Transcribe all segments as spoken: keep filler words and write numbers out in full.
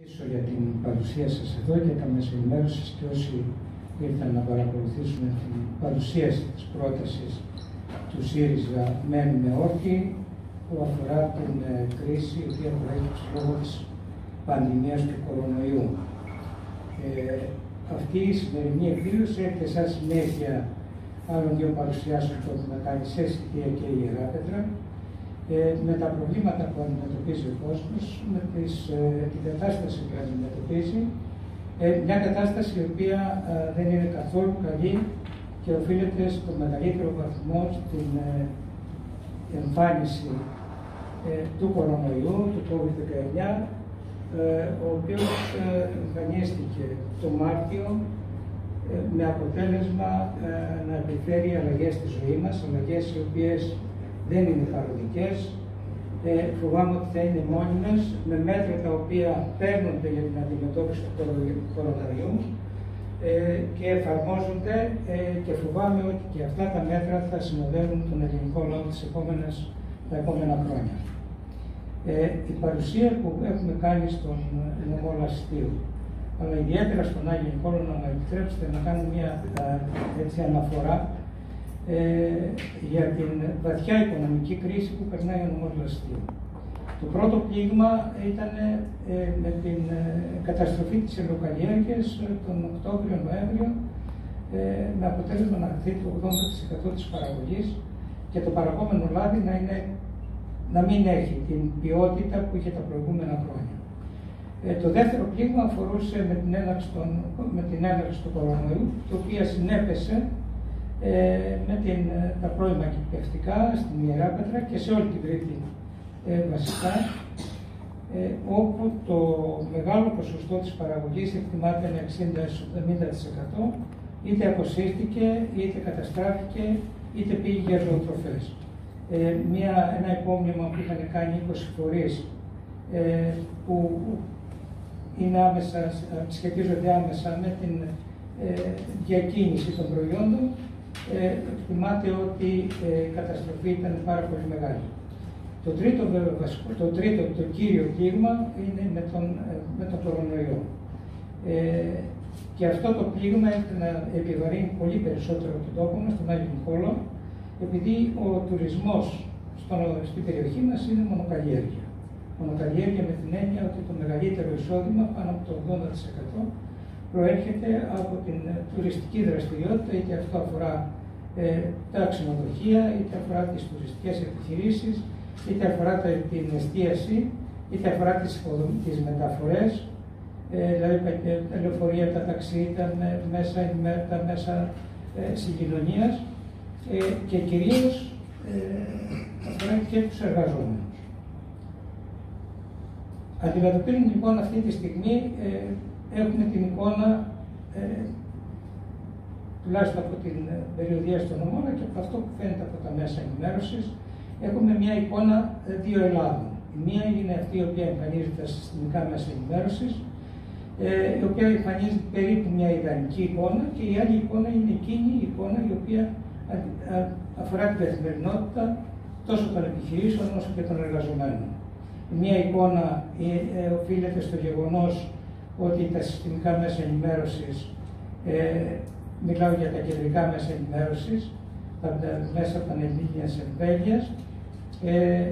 Για την παρουσία σας εδώ και τα μέσα ενημέρωσης και όσοι ήρθαν να παρακολουθήσουν την παρουσίαση της πρότασης του ΣΥΡΙΖΑ μένουμε όρθιοι που αφορά την ε, κρίση η οποία προέκυψε λόγω της πανδημίας του κορονοϊού. Ε, αυτή η σημερινή εκδήλωση έρχεται σαν συνέχεια άλλων δύο παρουσιάσεων που έχουμε κάνει σε Σιτία και Ιεράπετρα, Ε, με τα προβλήματα που αντιμετωπίζει ο κόσμος, με τις, ε, την κατάσταση που αντιμετωπίζει, ε, μια κατάσταση η οποία ε, δεν είναι καθόλου καλή και οφείλεται στο μεγαλύτερο βαθμό στην ε, εμφάνιση ε, του κορονοϊού, του κόβιντ δεκαεννιά, ε, ο οποίος ε, εμφανίστηκε το Μάρτιο ε, με αποτέλεσμα ε, να επιφέρει αλλαγές στη ζωή μας, αλλαγές οι οποίες δεν είναι παροδικές, ε, φοβάμαι ότι θα είναι μόνιμες, με μέτρα τα οποία παίρνονται για την αντιμετώπιση του κορονοϊού ε, και εφαρμόζονται ε, και φοβάμαι ότι και αυτά τα μέτρα θα συνοδεύουν τον ελληνικό λαό τις επόμενες, τα επόμενα χρόνια. Ε, η παρουσία που έχουμε κάνει στον νομό Λαστείου, αλλά ιδιαίτερα στον Άγιο Νικόλαο, να μου επιτρέψετε να κάνω μια έτσι, αναφορά Ε, για την βαθιά οικονομική κρίση που περνάει ο νομός Λαστείου. Το πρώτο πλήγμα ήταν ε, με την ε, καταστροφή της ελαιοκαλλιέργειας ε, τον Οκτώβριο-Νοέμβριο ε, με αποτέλεσμα να χαθεί το ογδόντα τοις εκατό της παραγωγής και το παραγόμενο λάδι να, είναι, να μην έχει την ποιότητα που είχε τα προηγούμενα χρόνια. Ε, το δεύτερο πλήγμα αφορούσε με την έναρξη, των, με την έναρξη του κορονοϊού, το οποίο συνέπεσε Ε, με την, τα πρώιμα κυπευτικά στην Ιεράπετρα και σε όλη την Κρήτη ε, βασικά, ε, όπου το μεγάλο ποσοστό της παραγωγής εκτιμάται με εξήντα με εβδομήντα τοις εκατό είτε αποσύρθηκε, είτε καταστράφηκε, είτε πήγε για ζωοτροφές. Ε, μια, ένα υπόμνημα που είχαν κάνει είκοσι φορείς ε, που είναι άμεσα, σχετίζονται άμεσα με την ε, διακίνηση των προϊόντων, Ε, εκτιμάται ότι ε, η καταστροφή ήταν πάρα πολύ μεγάλη. Το τρίτο, βασικό, το, τρίτο το κύριο πλήγμα είναι με τον, ε, με τον κορονοϊό. Ε, και αυτό το πλήγμα έχει να επιβαρύνει πολύ περισσότερο τον τόπο μας, τον Άγιο Νικόλαο, επειδή ο τουρισμός στον, στην περιοχή μας είναι μονοκαλλιέργεια. Μονοκαλλιέργεια με την έννοια ότι το μεγαλύτερο εισόδημα, πάνω από το ογδόντα τοις εκατό, προέρχεται από την τουριστική δραστηριότητα, είτε αυτό αφορά ε, τα ξενοδοχεία, είτε αφορά τις τουριστικές επιχειρήσεις, είτε αφορά τα, την εστίαση, είτε αφορά τις, τις μεταφορές, ε, δηλαδή τα λεωφορεία, τα ταξί, τα μέσα, τα μέσα ε, συγκοινωνίας ε, και κυρίως ε, αφορά και τους εργαζόμενους. Αντιμετωπίζουμε λοιπόν αυτή τη στιγμή ε, έχουμε την εικόνα, ε, τουλάχιστον από την περιοδία στον νομό, και από αυτό που φαίνεται από τα μέσα ενημέρωσης, έχουμε μια εικόνα δύο Ελλάδων. Η μία είναι αυτή η οποία εμφανίζεται στα συστημικά μέσα ενημέρωσης, ε, η οποία εμφανίζει περίπου μια ιδανική εικόνα, και η άλλη εικόνα είναι εκείνη η εικόνα η οποία αφορά την καθημερινότητα τόσο των επιχειρήσεων όσο και των εργαζομένων. Η μία εικόνα ε, ε, οφείλεται στο γεγονός ότι τα συστημικά μέσα ενημέρωσης, ε, μιλάω για τα κεντρικά μέσα ενημέρωσης, τα, τα μέσα πανελλήνιας εμβέλειας, ε,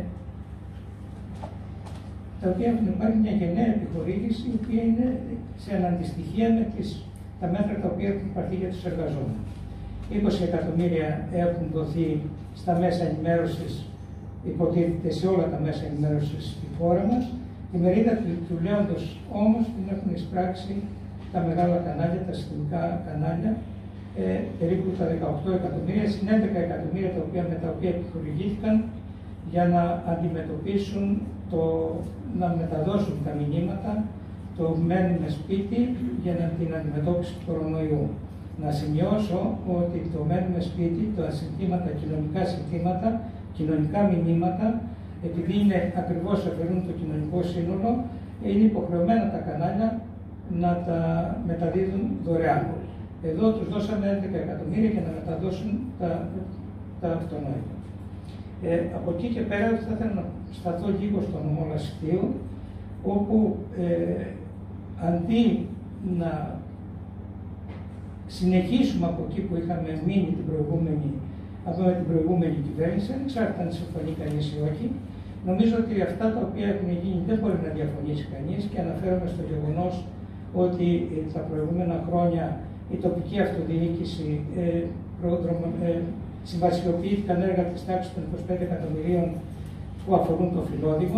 τα οποία έχουν πάρει μια γενναία επιχορήγηση, η οποία είναι σε αναντιστοιχεία με τις, τα μέτρα τα οποία έχουν πάρθει για τους εργαζόμενους. είκοσι εκατομμύρια έχουν δοθεί στα μέσα ενημέρωσης, υποτίθεται σε όλα τα μέσα ενημέρωσης στη χώρα μας. Η μερίδα του, του λέοντος όμως την έχουν εισπράξει τα μεγάλα κανάλια, τα συστημικά κανάλια, ε, περίπου τα δεκαοκτώ εκατομμύρια, συν έντεκα εκατομμύρια τα οποία, με τα οποία επιχορηγήθηκαν για να αντιμετωπίσουν, το, να μεταδώσουν τα μηνύματα, το μένουμε σπίτι για να, την αντιμετώπιση του κορονοϊού. Να σημειώσω ότι το μένουμε σπίτι, τα συνθήματα, κοινωνικά συνθήματα, κοινωνικά μηνύματα, επειδή είναι ακριβώς αφαιρούν το κοινωνικό σύνολο, είναι υποχρεωμένα τα κανάλια να τα μεταδίδουν δωρεάν. Εδώ τους δώσαμε έντεκα εκατομμύρια για να μεταδώσουν τα, τα αυτονόητα. Ε, από εκεί και πέρα θα ήθελα να σταθώ λίγο στο νομό Λαστείου, όπου ε, αντί να συνεχίσουμε από εκεί που είχαμε μείνει την προηγούμενη, από την προηγούμενη κυβέρνηση, ανεξάρτητα αν συμφωνεί κανείς ή όχι, νομίζω ότι αυτά τα οποία έχουν γίνει δεν μπορεί να διαφωνήσει κανείς και αναφέρομαι στο γεγονός ότι τα προηγούμενα χρόνια η τοπική αυτοδιοίκηση ε, πρόδρομο, ε, συμβασιοποιήθηκαν έργα της τάξης των είκοσι πέντε εκατομμυρίων που αφορούν το Φιλόδημο.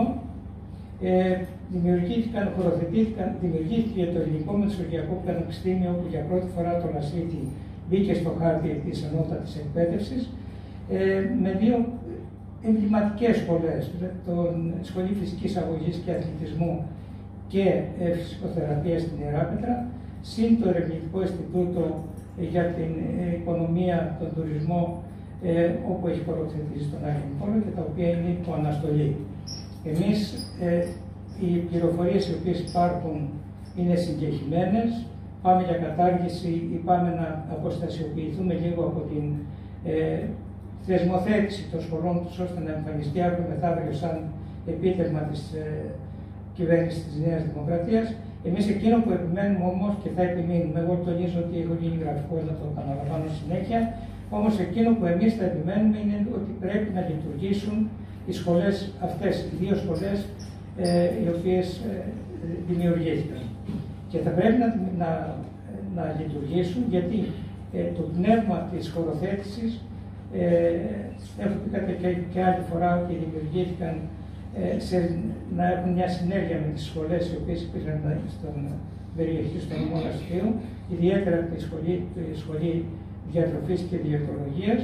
Ε, δημιουργήθηκαν, χωροθετήθηκαν, δημιουργήθηκε το Ελληνικό Μεσογειακό Πανεπιστήμιο που για πρώτη φορά το Λασίτη μπήκε στο χάρτη της ανώτατης εκπαίδευσης ε, με δύο εμβληματικές σχολές, τον Σχολή Φυσικής Αγωγής και Αθλητισμού και ε, Φυσικοθεραπεία στην Ιεράπετρα, συν το Ερευνητικό Ινστιτούτο για την ε, Οικονομία, τον Τουρισμό, ε, όπου έχει χωροθετήσει τον Άγιο Νικόλαο και τα οποία είναι υπό αναστολή. Εμείς, ε, οι πληροφορίες οι οποίες υπάρχουν είναι συγκεκριμένες, πάμε για κατάργηση ή πάμε να αποστασιοποιηθούμε λίγο από την ε, θεσμοθέτηση των σχολών τους, ώστε να εμφανιστεί αύριο μεθαύριο σαν επίτευγμα της ε, κυβέρνησης της Νέας Δημοκρατίας. Εμείς εκείνο που επιμένουμε όμως και θα επιμείνουμε, εγώ τονίζω ότι έχω γίνει γραφικός, να το επαναλαμβάνω συνέχεια, όμως εκείνο που εμείς θα επιμένουμε είναι ότι πρέπει να λειτουργήσουν οι σχολές αυτές, οι δύο σχολές ε, οι οποίες ε, δημιουργήθηκαν. Και θα πρέπει να, να, να λειτουργήσουν γιατί ε, το πνεύμα της χωροθέτησης, ε, έχω πει και, και άλλη φορά ότι δημιουργήθηκαν ε, σε, να έχουν μια συνέργεια με τις σχολές οι οποίες υπήρχαν στην περιοχή στο νομό Λασιτίου, ιδιαίτερα τη σχολή, τη σχολή διατροφής και διαιτολογίας,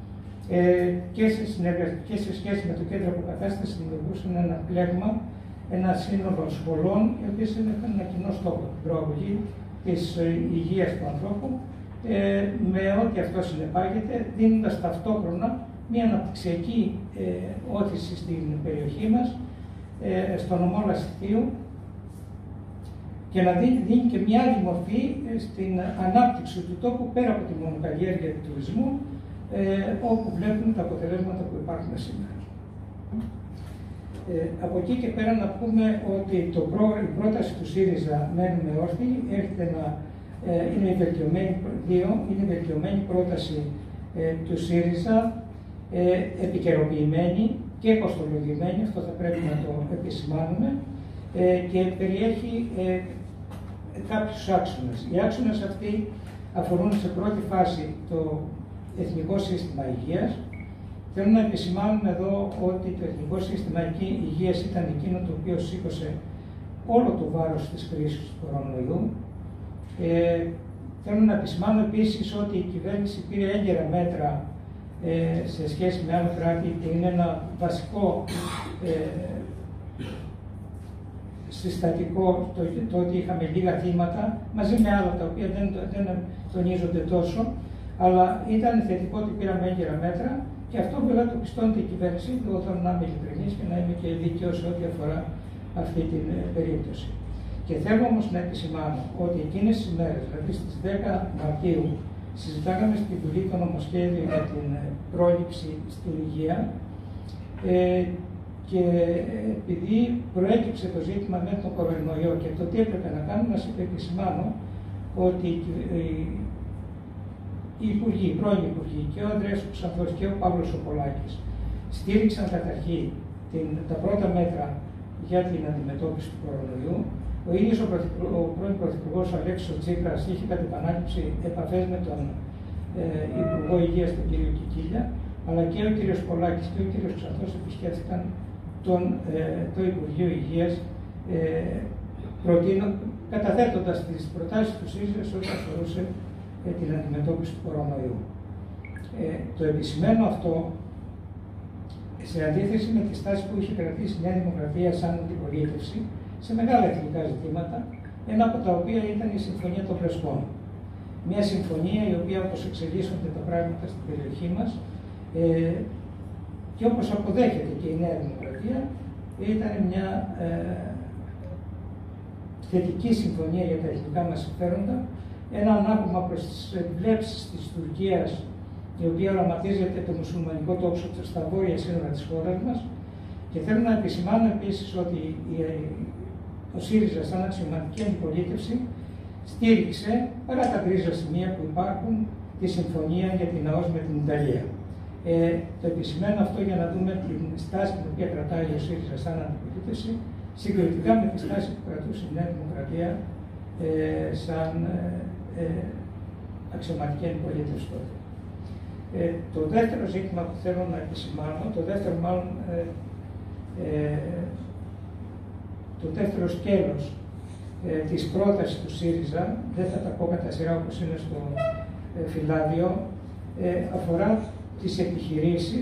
ε, και, σε και σε σχέση με το κέντρο αποκατάστασης δημιουργούσαν ένα πλέγμα, ένα σύνολο σχολών, οι οποίες είχαν ένα κοινό στόχο, την προαγωγή της ε, υγείας του ανθρώπου, ε, με ό,τι αυτό συνεπάγεται, δίνοντας ταυτόχρονα μια αναπτυξιακή ε, όθηση στην περιοχή μας, ε, στο νομό Λασιτίου, και να δίνει, δίνει και μια άλλη μορφή ε, στην ανάπτυξη του τόπου πέρα από τη μονοκαλλιέργεια του τουρισμού, ε, όπου βλέπουμε τα αποτελέσματα που υπάρχουν σήμερα. Ε, από εκεί και πέρα να πούμε ότι το προ, η πρόταση του ΣΥΡΙΖΑ μένουμε όρθιοι, έρχεται να ε, είναι η βελτιωμένη, δύο, είναι η βελτιωμένη πρόταση ε, του ΣΥΡΙΖΑ, ε, επικαιροποιημένη και κοστολογημένη, αυτό θα πρέπει να το επισημάνουμε, ε, και περιέχει ε, κάποιους άξονες. Οι άξονες αυτοί αφορούν σε πρώτη φάση το Εθνικό Σύστημα Υγείας. Θέλω να επισημάνουμε εδώ ότι το Εθνικό Σύστημα Υγείας ήταν εκείνο το οποίο σήκωσε όλο το βάρος της κρίσης του κορονοϊού. Ε, θέλω να επισημάνω επίσης ότι η κυβέρνηση πήρε έγκαιρα μέτρα ε, σε σχέση με άλλα κράτη και είναι ένα βασικό ε, συστατικό το, το ότι είχαμε λίγα θύματα, μαζί με άλλα τα οποία δεν, δεν τονίζονται τόσο, αλλά ήταν θετικό ότι πήραμε έγκαιρα μέτρα και αυτό βέβαια το πιστώνεται η κυβέρνηση. Εγώ θέλω να είμαι ειλικρινής και να είμαι και δίκαιος σε ό,τι αφορά αυτή την ε, περίπτωση. Και θέλω όμως να επισημάνω ότι εκείνες τις ημέρες, δηλαδή στις δέκα Μαρτίου, συζητάγαμε στη Βουλή το νομοσχέδιο για την πρόληψη στην υγεία, ε, και επειδή προέκυψε το ζήτημα με τον κορονοϊό και το τι έπρεπε να κάνουμε, να σας επισημάνω ότι οι υπουργοί, οι πρώην υπουργοί, και ο Ανδρέας Κουψανθός και ο Παύλος Σοπολάκης στήριξαν καταρχήν την, τα πρώτα μέτρα για την αντιμετώπιση του κορονοϊού. Ο ίδιος ο, ο πρώην Πρωθυπουργός Αλέξης Τσίπρας είχε κατ' επανάληψη επαφές με τον ε, Υπουργό Υγείας, τον κύριο Κικίλια, αλλά και ο κύριος Πολάκης και ο κύριος Κουψανθός επισκέφθηκαν τον, ε, το Υπουργείο Υγείας, ε, καταθέτοντας τις προτάσεις του ΣΥΡΙΖΑ ό,τι αφορούσε ε, την αντιμετώπιση του κορονοϊού. Ε, το επισημαίνω αυτό σε αντίθεση με τη στάση που είχε κρατήσει η Νέα Δημοκρατία σαν αντιπολίτευση σε μεγάλα εθνικά ζητήματα, ένα από τα οποία ήταν η Συμφωνία των Πρεσπών. Μια συμφωνία η οποία, όπως εξελίσσονται τα πράγματα στην περιοχή μας, ε, και όπως αποδέχεται και η Νέα Δημοκρατία, ήταν μια ε, θετική συμφωνία για τα εθνικά μας συμφέροντα, ένα ανάγωμα προς τις επιβλέψεις της Τουρκίας, η οποία οραματίζεται το μουσουλμανικό τόξο στα βόρεια σύνορα της χώρας μας. Και θέλω να επισημάνω επίσης ότι η, ο ΣΥΡΙΖΑ σαν αξιωματική αντιπολίτευση στήριξε, παρά τα γκρίζα σημεία που υπάρχουν, τη συμφωνία για την ΑΟΣ με την Ιταλία. Ε, το επισημαίνω αυτό για να δούμε την στάση την οποία κρατάει ο ΣΥΡΙΖΑ σαν αντιπολίτευση, συγκριτικά με τη στάση που κρατούσε η Νέα Δημοκρατία ε, σαν ε, ε, αξιωματική αντιπολίτευση τότε. Ε, το δεύτερο ζήτημα που θέλω να επισημάνω, το δεύτερο μάλλον ε, ε, το δεύτερο σκέλος ε, της πρότασης του ΣΥΡΙΖΑ, δεν θα τα πω κατά σειρά όπως είναι στο ε, φυλάδιο, ε, αφορά τις επιχειρήσεις,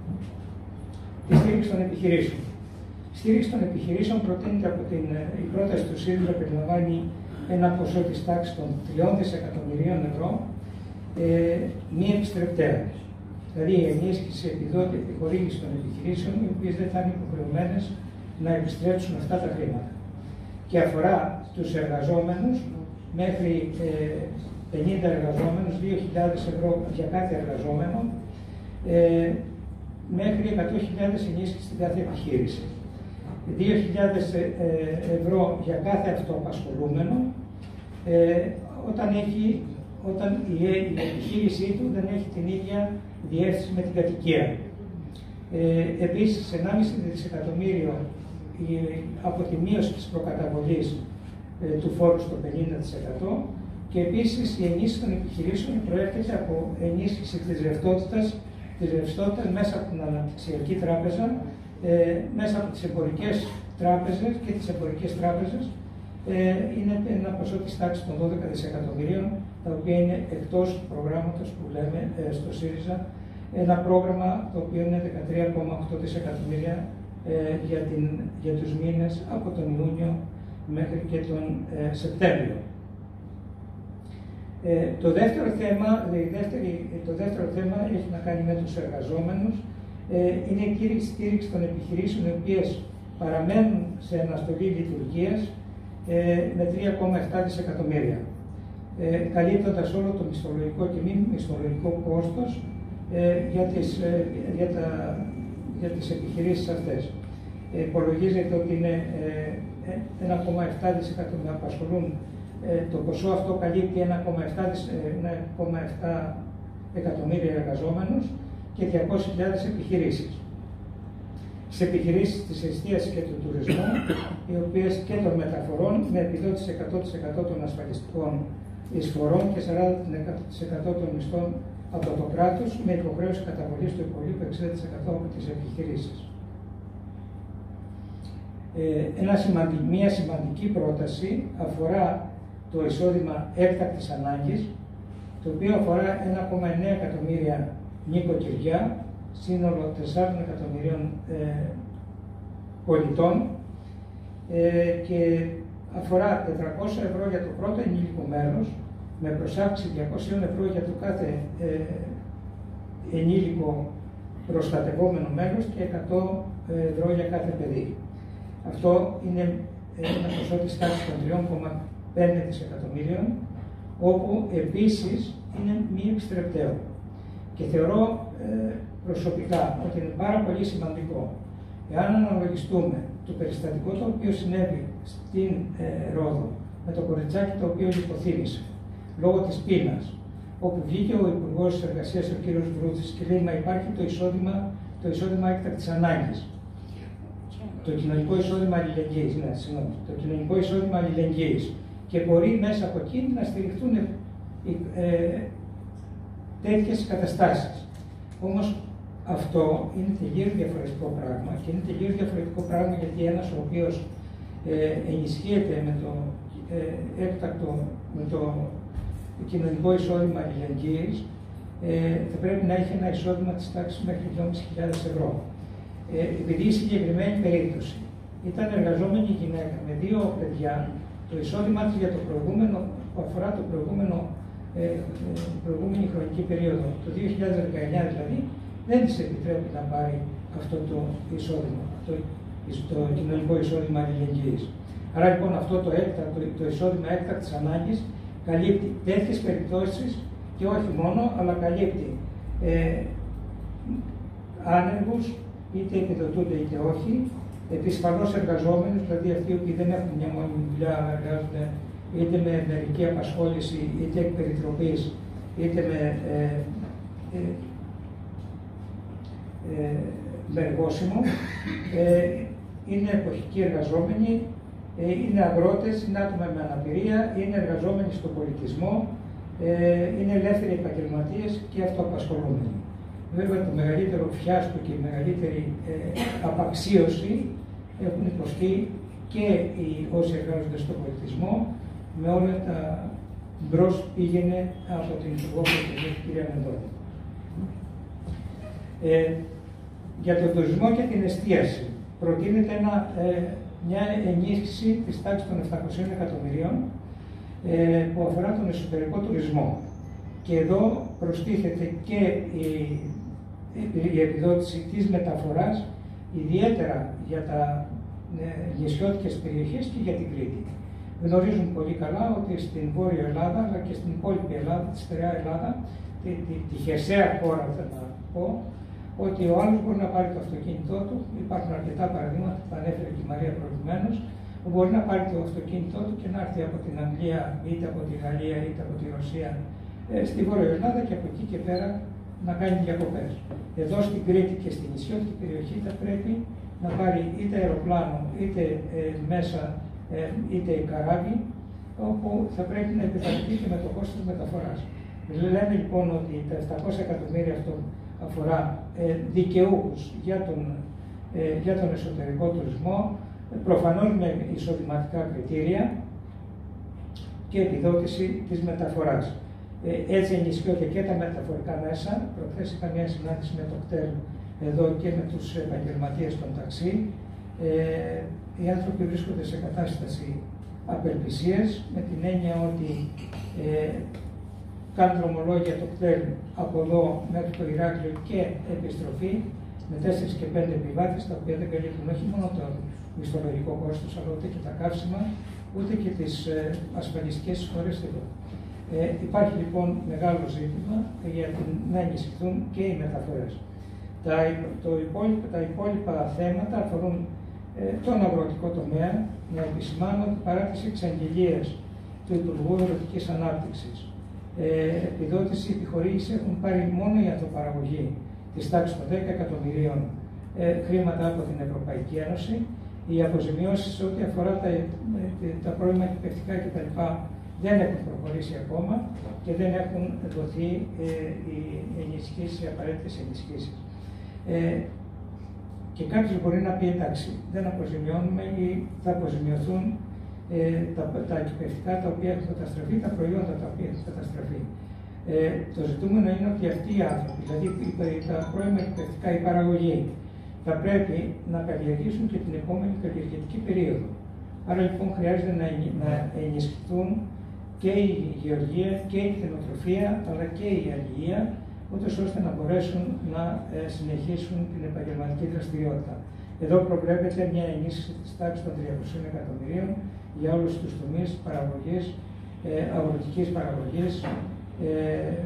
τη στήριξη των επιχειρήσεων. Η στήριξη των επιχειρήσεων προτείνεται από την η πρόταση του ΣΥΡΙΖΑ, περιλαμβάνει ένα ποσό της τάξης των τριών δισεκατομμυρίων ευρώ, ε, μη επιστρεπτέα. Δηλαδή η ενίσχυση, επιδότη, επιχορήγηση των επιχειρήσεων, οι οποίες δεν θα είναι υποχρεωμένες να επιστρέψουν αυτά τα χρήματα. Και αφορά τους εργαζόμενους μέχρι ε, πενήντα εργαζόμενους, δύο χιλιάδες ευρώ για κάθε εργαζόμενο, ε, μέχρι εκατό χιλιάδες ενίσχυση στην κάθε επιχείρηση. δύο χιλιάδες ευρώ για κάθε αυτοαπασχολούμενο, ε, όταν, έχει, όταν η, η επιχείρησή του δεν έχει την ίδια διεύθυνση με την κατοικία. Ε, επίσης, ενάμιση δισεκατομμύριο από τη μείωση της προκαταβολής ε, του φόρου στο πενήντα τοις εκατό και επίσης η ενίσχυση των επιχειρήσεων προέρχεται από ενίσχυση της ρευστότητας, της ρευστότητας μέσα από την Αναπτυξιακή Τράπεζα, ε, μέσα από τις εμπορικές τράπεζες και τις εμπορικές τράπεζες. Ε, είναι ένα ποσό της τάξης των δώδεκα δισεκατομμυρίων, τα οποία είναι εκτός του προγράμματος που λέμε ε, στο ΣΥΡΙΖΑ, ένα πρόγραμμα το οποίο είναι δεκατρία κόμμα οκτώ δισεκατομμύρια ε, για, την, για τους μήνες από τον Ιούνιο μέχρι και τον ε, Σεπτέμβριο. Ε, το, δεύτερο θέμα, δεύτερη, το δεύτερο θέμα έχει να κάνει με τους εργαζόμενους. Ε, είναι η κύριη στήριξη των επιχειρήσεων, οι οποίες παραμένουν σε αναστολή λειτουργίας ε, με τρία κόμμα επτά δισεκατομμύρια, ε, καλύπτοντας όλο το μισθολογικό και μη μισθολογικό κόστος ε, για, τις, ε, για, τα, για τις επιχειρήσεις αυτές. Ε, υπολογίζεται ότι είναι ε, ένα κόμμα επτά δισεκατομμύρια απασχολούν. Ε, το ποσό αυτό καλύπτει ένα κόμμα επτά εκατομμύρια εργαζόμενους και διακόσιες χιλιάδες επιχειρήσεις. Σε επιχειρήσεις της εστίασης και του τουρισμού, οι οποίες και των μεταφορών, με επιδότηση εκατό τοις εκατό των ασφαλιστικών εισφορών και σαράντα τοις εκατό των μισθών από το κράτος, με υποχρέωση καταβολής του υπολείπου εξήντα τοις εκατό από τις επιχειρήσεις. Ε, ένα σημαντικ, μια σημαντική πρόταση αφορά το εισόδημα έκτακτης ανάγκης, το οποίο αφορά ένα κόμμα εννέα εκατομμύρια νοικοκυριά, σύνολο τεσσάρων εκατομμυρίων ε, πολιτών ε, και αφορά τετρακόσια ευρώ για το πρώτο ενήλικο μέρος, με προσάυξη διακόσια ευρώ για το κάθε ε, ενήλικο προστατευόμενο μέρος και εκατό ευρώ για κάθε παιδί. Αυτό είναι ένα ποσό της τάξης των τρία κόμμα πέντε δισεκατομμύριων, όπου επίσης είναι μη επιστρεπταίο. Και θεωρώ ε, προσωπικά ότι είναι πάρα πολύ σημαντικό, εάν αναλογιστούμε το περιστατικό το οποίο συνέβη στην ε, Ρόδο, με το κοριτσάκι το οποίο λιποθύμησε λόγω της πείνας, όπου βγήκε ο Υπουργός της Εργασίας, ο κ. Βρούτσης, και λέει: μα υπάρχει το εισόδημα, το εισόδημα έκτακτης ανάγκης. Το κοινωνικό εισόδημα αλληλεγγύης, ναι, συγγνώμη, το κοινωνικό εισόδημα αλληλεγγύης. Και μπορεί μέσα από εκεί να στηριχτούν ε, ε, τέτοιες καταστάσεις. Όμως αυτό είναι τελείως διαφορετικό πράγμα και είναι τελείως διαφορετικό πράγμα γιατί ένας ο οποίος ε, ενισχύεται με το ε, έκτακτο, με το κοινωνικό εισόδημα αλληλεγγύης, ε, θα πρέπει να έχει ένα εισόδημα της τάξης μέχρι δυόμισι χιλιάδες ευρώ. Ε, επειδή η συγκεκριμένη περίπτωση ήταν εργαζόμενη γυναίκα με δύο παιδιά, το εισόδημά της για το προηγούμενο, που αφορά το προηγούμενο, ε, προηγούμενη χρονική περίοδο, το δύο χιλιάδες δεκαεννιά δηλαδή, δεν της επιτρέπει να πάρει αυτό το εισόδημα, το, το κοινωνικό εισόδημα αλληλεγγύης. Άρα λοιπόν αυτό το, έκτα, το, το εισόδημα έκτακτης ανάγκης καλύπτει τέτοιες περιπτώσεις και όχι μόνο, αλλά καλύπτει ε, άνεργους, είτε επιδοτούνται είτε όχι, επισφαλώς εργαζόμενους, δηλαδή αυτοί που δεν έχουν μια μόνιμη δουλειά, αλλά εργάζονται είτε με μερική απασχόληση, είτε εκ περιτροπής, είτε με, ε, ε, ε, με εργόσιμο, ε, είναι εποχικοί εργαζόμενοι, ε, είναι αγρότες, είναι άτομα με αναπηρία, είναι εργαζόμενοι στον πολιτισμό, ε, είναι ελεύθεροι επαγγελματίες και αυτοαπασχολούμενοι. Βέβαια, το μεγαλύτερο φιάσκο και η μεγαλύτερη ε, απαξίωση έχουν υποστεί και οι όσοι εργάζονται στον πολιτισμό, με όλα τα μπρος πήγαινε από την Υπουργό Πολιτισμού, την κυρία Μενδώνη. Ε, για τον τουρισμό και την εστίαση προτείνεται ένα, ε, μια ενίσχυση της τάξης των επτακοσίων εκατομμυρίων ε, που αφορά τον εσωτερικό τουρισμό. Και εδώ προστίθεται και η, η επιδότηση της μεταφοράς, ιδιαίτερα για τα ε, νησιώτικες περιοχές και για την Κρήτη. Γνωρίζουν πολύ καλά ότι στην Βόρεια Ελλάδα, αλλά και στην υπόλοιπη Ελλάδα, τη στερεά Ελλάδα, τη, τη, τη χερσαία χώρα, θέλω να πω, ότι ο άλλος μπορεί να πάρει το αυτοκίνητό του. Υπάρχουν αρκετά παραδείγματα, που ανέφερε και η Μαρία προηγουμένως, που μπορεί να πάρει το αυτοκίνητό του και να έρθει από την Αγγλία, είτε από τη Γαλλία, είτε από τη Ρωσία, ε, στη Βόρεια Ελλάδα και από εκεί και πέρα να κάνει διακοπές. Εδώ στην Κρήτη και στην νησιώτικη περιοχή θα πρέπει να πάρει είτε αεροπλάνο, είτε ε, μέσα, ε, είτε καράβι, όπου θα πρέπει να επιβαρυνθεί και με το κόστος μεταφοράς. Λέμε λοιπόν ότι τα επτακόσια εκατομμύρια αυτό αφορά ε, δικαιούχους για τον, ε, για τον εσωτερικό τουρισμό, προφανώς με εισοδηματικά κριτήρια και επιδότηση της μεταφοράς. Ε, έτσι ενισχύονται και τα μεταφορικά μέσα. Προχθές είχα μια συνάντηση με το ΚΤΕΛ εδώ και με τους επαγγελματίες των ταξί. Ε, οι άνθρωποι βρίσκονται σε κατάσταση απελπισίας, με την έννοια ότι ε, κάνουν δρομολόγια το ΚΤΕΛ από εδώ μέχρι το Ηράκλειο και επιστροφή με τέσσερις και πέντε επιβάτες, τα οποία δεν καλύπτουν όχι μόνο το μισθολογικό κόστος, αλλά ούτε και τα καύσιμα, ούτε και τις ε, ασφαλιστικές εισφορές εδώ. Ε, υπάρχει λοιπόν μεγάλο ζήτημα για την, να ενισχυθούν και οι μεταφορές. Τα, το υπόλοιπα, τα υπόλοιπα θέματα αφορούν ε, τον αγροτικό τομέα. Να επισημάνω ότι παρά τις εξαγγελίες του Υπουργού Αγροτικής Ανάπτυξης, ε, επιδότηση, επιχορήγηση έχουν πάρει μόνο η αυτοπαραγωγή της τάξης των δέκα εκατομμυρίων ε, χρήματα από την Ευρωπαϊκή Ένωση. Οι αποζημιώσεις ό,τι αφορά τα, τα πρώιμα εκπαιδευτικά κτλ. Δεν έχουν προχωρήσει ακόμα και δεν έχουν δοθεί ε, οι ενισχύσεις, οι απαραίτητες ενισχύσεις. Ε, και κάποιος μπορεί να πει εντάξει, δεν αποζημιώνουμε ή θα αποζημιωθούν ε, τα, τα εκπαιδευτικά τα οποία έχουν καταστραφεί, τα προϊόντα τα οποία έχουν καταστραφεί. Ε, το ζητούμενο είναι ότι αυτοί οι άνθρωποι, δηλαδή τα πρώιμα εκπαιδευτικά, η παραγωγή, θα πρέπει να καλλιεργήσουν και την επόμενη καλλιεργητική περίοδο. Άρα λοιπόν χρειάζεται να, να ενισχυθούν και η γεωργία και η κτηνοτροφία, αλλά και η αλληλεία, ούτως ώστε να μπορέσουν να ε, συνεχίσουν την επαγγελματική δραστηριότητα. Εδώ προβλέπεται μια ενίσχυση της τάξης των τριακοσίων εκατομμυρίων για όλους τους τομείς παραγωγής, ε, αγροτικής παραγωγής, ε,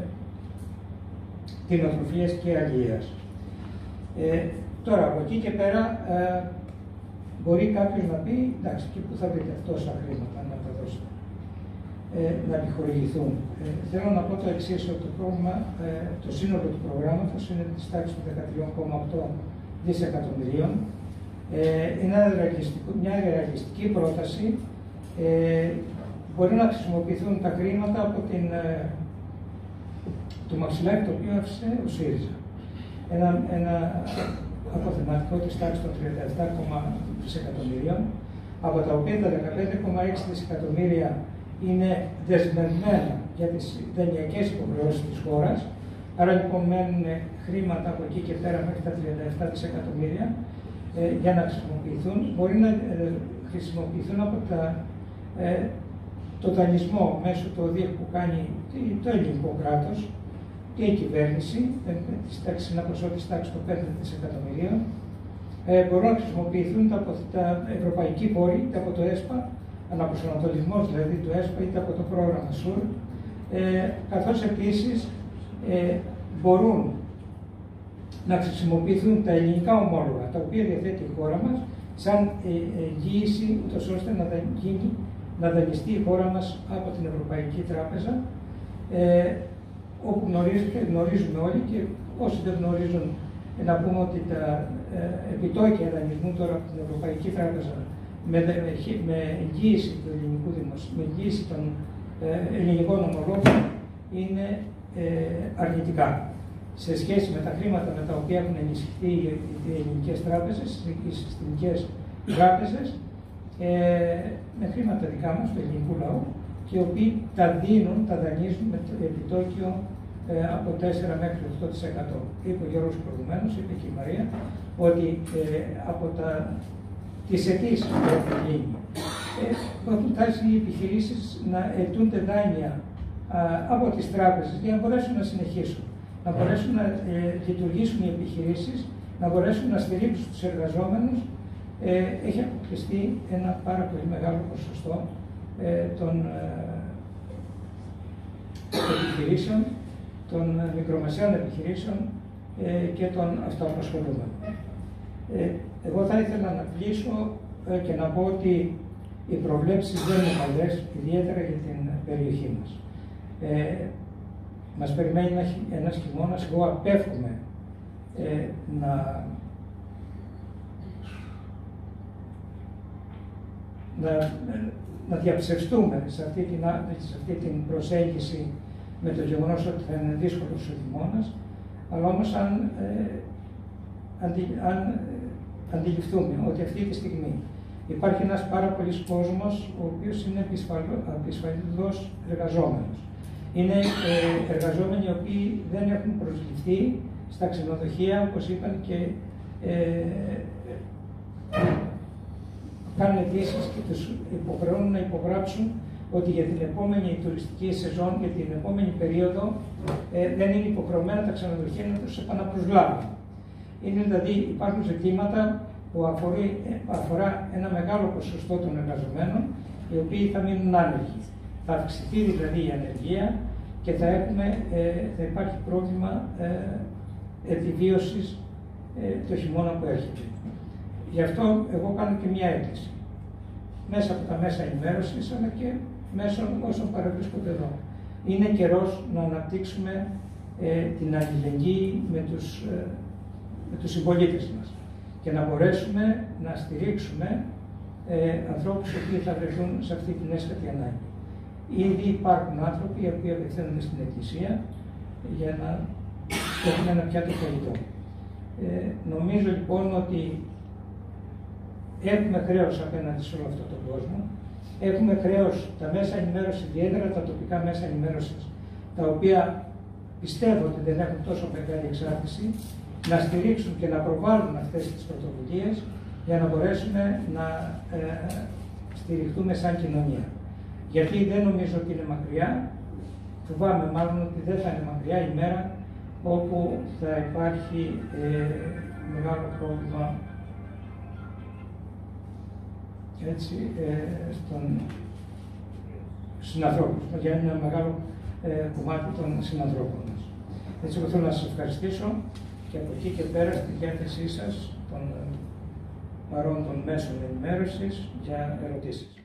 κτηνοτροφίας και αλληλείας. Ε, τώρα, από εκεί και πέρα, ε, μπορεί κάποιος να πει, εντάξει, και πού θα βρείτε τόσα χρήματα να τα δώσετε, ε, να επιχορηγηθούν. Ε, θέλω να πω το εξής, ότι το, πρόγραμμα, ε, το σύνολο του προγράμματος είναι της τάξης των δεκατρία κόμμα οκτώ δισεκατομμυρίων. Ε, είναι μια ρεαλιστική πρόταση. Ε, μπορεί να χρησιμοποιηθούν τα χρήματα από την, ε, το μαξιλάρι το οποίο άφησε ο ΣΥΡΙΖΑ. Ένα, ένα αποθεματικό της τάξης των τριάντα επτά κόμμα ένα δισεκατομμυρίων, από τα οποία τα δεκαπέντε κόμμα έξι δισεκατομμύρια είναι δεσμευμένα για τις δανειακές υποχρεώσεις της χώρας. Άρα λοιπόν μένουν χρήματα από εκεί και πέρα μέχρι τα τριάντα επτά δισεκατομμύρια ε, για να χρησιμοποιηθούν. Μπορεί να ε, χρησιμοποιηθούν από τα, ε, το δανεισμό μέσω του ΟΔΙΕΚ που κάνει το ελληνικό κράτος και η κυβέρνηση, ε, της τάξης, ένα ποσό της τάξης των πέντε δισεκατομμυρίων. Ε, μπορούν να χρησιμοποιηθούν τα, τα ευρωπαϊκοί πόροι, είτε από το ΕΣΠΑ, αναπροσανατολισμός δηλαδή του ΕΣΠΑ, είτε από το πρόγραμμα ΣΟΥΡ, ε, καθώς επίσης ε, μπορούν να χρησιμοποιηθούν τα ελληνικά ομόλογα, τα οποία διαθέτει η χώρα μας, σαν εγγύηση, ούτως ώστε να, γίνει, να δανειστεί η χώρα μας από την Ευρωπαϊκή Τράπεζα, ε, όπου γνωρίζουμε όλοι, και όσοι δεν γνωρίζουν, να πούμε ότι τα ε, επιτόκια δανεισμού τώρα από την Ευρωπαϊκή Τράπεζα με, με εγγύηση του ελληνικού δημοσίου, με εγγύηση των ε, ελληνικών ομολόγων είναι ε, αρνητικά σε σχέση με τα χρήματα με τα οποία έχουν ενισχυθεί οι ελληνικές τράπεζες, οι συστημικές τράπεζες, ε, με χρήματα δικά μας, του ελληνικού λαού, και οι οποίοι τα δίνουν, τα δανείζουν με το επιτόκιο ε, από τέσσερα μέχρι οκτώ τοις εκατό. Είπε ο Γιώργος προηγουμένως, είπε και η Μαρία, ότι ε, από τα, τις αιτήσεις που έχουν γίνει, ε, έχουν φτάσει οι επιχειρήσεις να αιτούνται δάνεια α, από τις τράπεζες για να μπορέσουν να συνεχίσουν, να μπορέσουν να ε, λειτουργήσουν οι επιχειρήσεις, να μπορέσουν να στηρίξουν τους εργαζόμενους. Ε, έχει αποκλειστεί ένα πάρα πολύ μεγάλο ποσοστό ε, των ε, επιχειρήσεων, των μικρομεσαίων επιχειρήσεων ε, και των αυτοαπασχολούμενων. Ε, εγώ θα ήθελα να κλείσω ε, και να πω ότι οι προβλέψεις δεν είναι καλές, ιδιαίτερα για την περιοχή μας. Ε, μας περιμένει ένα, ένας χειμώνας. Εγώ απέφχομαι ε, να, να, να διαψευστούμε σε αυτή, την, σε αυτή την προσέγγιση με το γεγονός ότι θα είναι δύσκολος ο χειμώνας, αλλά όμως αν, ε, αντι, αν ε, αντιληφθούμε ότι αυτή τη στιγμή υπάρχει ένας πάρα πολύς κόσμος ο οποίος είναι επισφαλώς εργαζόμενος. Είναι ε, εργαζόμενοι οι οποίοι δεν έχουν προσληφθεί στα ξενοδοχεία, όπως είπαν, και ε, κάνουν αιτήσεις και τους υποχρεώνουν να υπογράψουν ότι για την επόμενη τουριστική σεζόν, για την επόμενη περίοδο, ε, δεν είναι υποχρεωμένα τα ξενοδοχεία να τους επαναπροσλάβουν. Είναι δηλαδή, υπάρχουν ζητήματα που αφορεί, αφορά ένα μεγάλο ποσοστό των εργαζομένων, οι οποίοι θα μείνουν άνεργοι. Θα αυξηθεί δηλαδή η ανεργία και θα, έχουμε, ε, θα υπάρχει πρόβλημα ε, επιβίωσης ε, το χειμώνα που έρχεται. Γι' αυτό εγώ κάνω και μια έκκληση, μέσα από τα μέσα ενημέρωσης, αλλά και μέσω όσων παρευρίσκονται εδώ. Είναι καιρός να αναπτύξουμε ε, την αλληλεγγύη με τους, ε, με τους συμπολίτες μας και να μπορέσουμε να στηρίξουμε ε, ανθρώπους οι οποίοι θα βρεθούν σε αυτή την έσχατη ανάγκη. Ήδη υπάρχουν άνθρωποι οι οποίοι απευθύνονται στην Εκκλησία για να έχουν ένα πιάτο φαγητό. Ε, νομίζω λοιπόν ότι έχουμε χρέος απέναντι σε όλο αυτόν τον κόσμο. Έχουμε χρέος τα μέσα ενημέρωσης, ιδιαίτερα τα τοπικά μέσα ενημέρωσης, τα οποία πιστεύω ότι δεν έχουν τόσο μεγάλη εξάρτηση, να στηρίξουν και να προβάλλουν αυτές τις πρωτοβουλίες για να μπορέσουμε να ε, στηριχτούμε σαν κοινωνία. Γιατί δεν νομίζω ότι είναι μακριά, φοβάμαι μάλλον ότι δεν θα είναι μακριά η μέρα όπου θα υπάρχει ε, μεγάλο πρόβλημα έτσι, ε, στον συνανθρώπους, για ένα μεγάλο ε, κομμάτι των συνανθρώπων μας. Έτσι, εγώ θέλω να σας ευχαριστήσω και από εκεί και πέρα στη διάθεσή σας των παρόντων μέσων ενημέρωσης για ερωτήσεις.